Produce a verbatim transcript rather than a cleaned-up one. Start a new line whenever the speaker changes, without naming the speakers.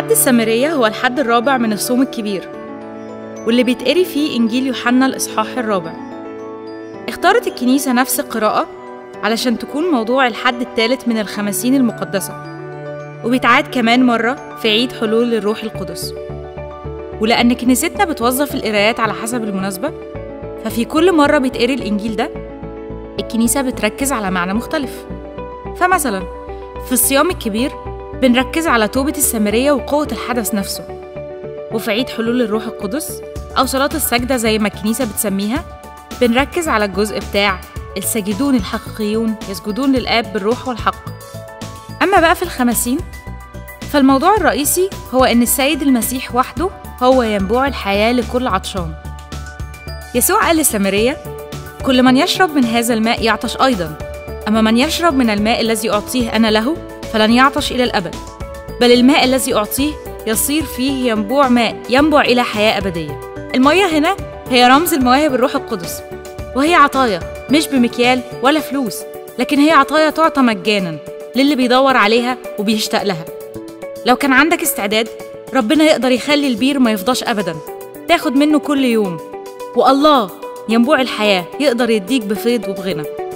حد السامرية هو الحد الرابع من الصوم الكبير، واللي بيتقري فيه إنجيل يوحنا الإصحاح الرابع. اختارت الكنيسة نفس القراءة علشان تكون موضوع الحد الثالث من الخمسين المقدسة، وبيتعاد كمان مرة في عيد حلول الروح القدس. ولأن كنيستنا بتوظف القرايات على حسب المناسبة، ففي كل مرة بيتقري الإنجيل ده الكنيسة بتركز على معنى مختلف. فمثلا في الصيام الكبير بنركز على توبة السامرية وقوة الحدث نفسه، وفي عيد حلول الروح القدس أو صلاة السجدة زي ما الكنيسة بتسميها بنركز على الجزء بتاع الساجدون الحقيقيون يسجدون للآب بالروح والحق. أما بقى في الخمسين فالموضوع الرئيسي هو إن السيد المسيح وحده هو ينبوع الحياة لكل عطشان. يسوع قال للسامرية: كل من يشرب من هذا الماء يعطش أيضاً، أما من يشرب من الماء الذي أعطيه أنا له فلن يعطش إلى الأبد، بل الماء الذي أعطيه يصير فيه ينبوع ماء ينبع إلى حياة أبدية. المية هنا هي رمز المواهب الروح القدس، وهي عطايا مش بمكيال ولا فلوس، لكن هي عطايا تعطى مجاناً للي بيدور عليها وبيشتاق لها. لو كان عندك استعداد ربنا يقدر يخلي البير ما يفضاش أبداً، تاخد منه كل يوم، والله ينبوع الحياة يقدر يديك بفيض وبغنى.